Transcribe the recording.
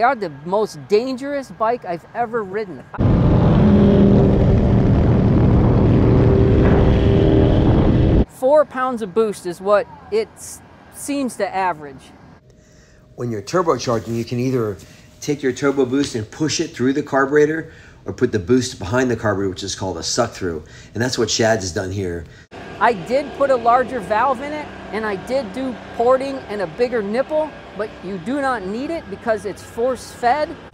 They are the most dangerous bike I've ever ridden. 4 pounds of boost is what it seems to average. When you're turbocharging, you can either take your turbo boost and push it through the carburetor, or put the boost behind the carburetor, which is called a suck through. And that's what Shad's has done here. I did put a larger valve in it, and I did do porting and a bigger nipple, but you do not need it because it's force fed.